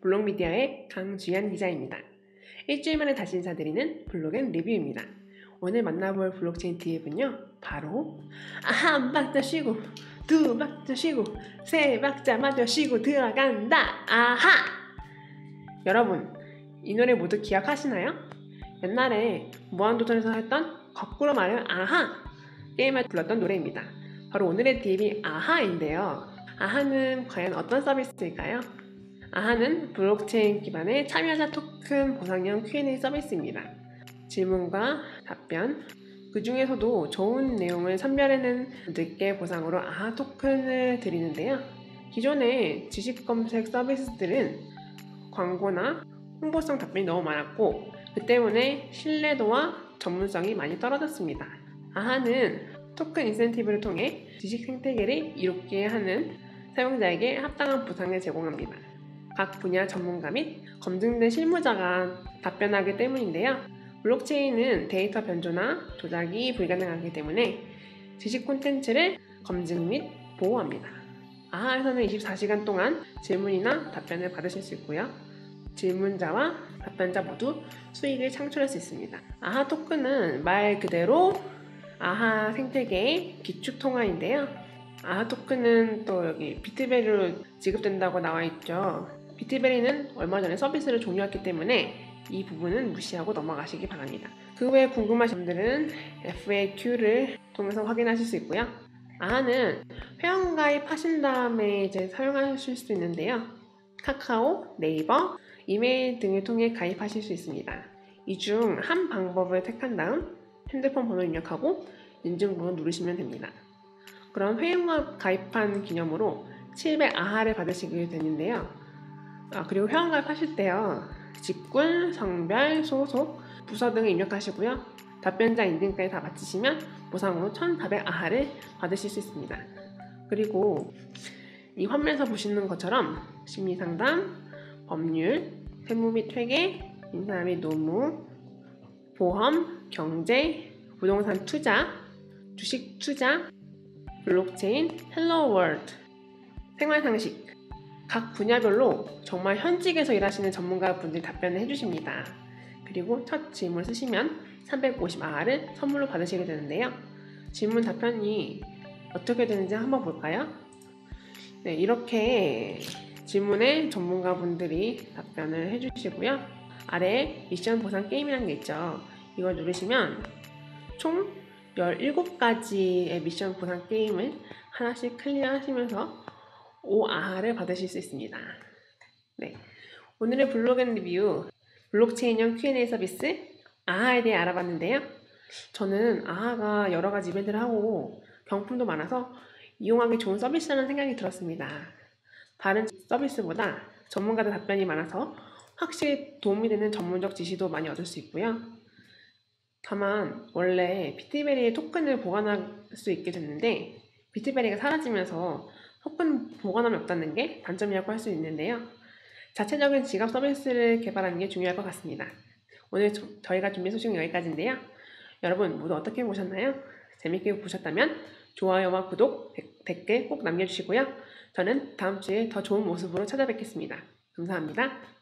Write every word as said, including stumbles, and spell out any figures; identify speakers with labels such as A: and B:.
A: 블록미디어의 강주연 기자입니다. 일주일 만에 다시 인사드리는 블록앤 리뷰입니다. 오늘 만나볼 블록체인 팁은요, 바로 한 박자 쉬고 두 박자 쉬고 세 박자 마저 쉬고 들어간다. 아하! 여러분, 이 노래 모두 기억하시나요? 옛날에 무한도전에서 했던 거꾸로 말하면 아하! 게임을 불렀던 노래입니다. 바로 오늘의 팁이 아하인데요. 아하는 과연 어떤 서비스일까요? 아하는 블록체인 기반의 참여자 토큰 보상형 큐 앤 에이 서비스입니다. 질문과 답변, 그 중에서도 좋은 내용을 선별해낸 분들께 보상으로 아하 토큰을 드리는데요. 기존의 지식 검색 서비스들은 광고나 홍보성 답변이 너무 많았고, 그 때문에 신뢰도와 전문성이 많이 떨어졌습니다. 아하는 토큰 인센티브를 통해 지식 생태계를 이롭게 하는 사용자에게 합당한 보상을 제공합니다. 각 분야 전문가 및 검증된 실무자가 답변하기 때문인데요. 블록체인은 데이터 변조나 조작이 불가능하기 때문에 지식 콘텐츠를 검증 및 보호합니다. 아하에서는 이십사 시간 동안 질문이나 답변을 받으실 수 있고요. 질문자와 답변자 모두 수익을 창출할 수 있습니다. 아하 토큰은 말 그대로 아하 생태계의 기축 통화인데요. 아하 토큰은 또 여기 비트베리로 지급된다고 나와 있죠. 비트베리는 얼마 전에 서비스를 종료했기 때문에 이 부분은 무시하고 넘어가시기 바랍니다. 그 외에 궁금하신 분들은 에프 에이 큐를 통해서 확인하실 수 있고요. 아하는 회원가입 하신 다음에 이제 사용하실 수 있는데요. 카카오, 네이버, 이메일 등을 통해 가입하실 수 있습니다. 이 중 한 방법을 택한 다음 핸드폰 번호 입력하고 인증번호 누르시면 됩니다. 그럼 회원가입 가입한 기념으로 칠백 아하를 받으시게 되는데요. 아, 그리고 회원가입 하실 때요, 직군, 성별, 소속, 부서 등을 입력하시고요. 답변자 인증까지 다 마치시면 보상으로 천사백 아하를 받으실 수 있습니다. 그리고 이 화면에서 보시는 것처럼 심리상담, 법률, 세무 및 회계, 인사 및 노무, 보험, 경제, 부동산 투자, 주식 투자, 블록체인, 헬로 월드, 생활상식, 각 분야별로 정말 현직에서 일하시는 전문가분들이 답변을 해주십니다. 그리고 첫 질문을 쓰시면 삼백오십 아하를 선물로 받으시게 되는데요. 질문 답변이 어떻게 되는지 한번 볼까요? 네, 이렇게 질문에 전문가분들이 답변을 해주시고요. 아래에 미션 보상 게임이라는 게 있죠. 이걸 누르시면 총 열일곱 가지의 미션 보상 게임을 하나씩 클리어하시면서 오 아하를 받으실 수 있습니다. 네, 오늘의 블록 앤 리뷰 블록체인형 큐 앤 에이 서비스 아하에 대해 알아봤는데요. 저는 아하가 여러 가지 이벤트를 하고 경품도 많아서 이용하기 좋은 서비스라는 생각이 들었습니다. 다른 서비스보다 전문가들 답변이 많아서 확실히 도움이 되는 전문적 지시도 많이 얻을 수 있고요. 다만 원래 비트베리의 토큰을 보관할 수 있게 됐는데 비트베리가 사라지면서 토큰 보관함이 없다는 게 단점이라고 할 수 있는데요. 자체적인 지갑 서비스를 개발하는 게 중요할 것 같습니다. 오늘 저, 저희가 준비한 소식은 여기까지인데요. 여러분 모두 어떻게 보셨나요? 재밌게 보셨다면 좋아요와 구독, 댓글 꼭 남겨주시고요. 저는 다음 주에 더 좋은 모습으로 찾아뵙겠습니다. 감사합니다.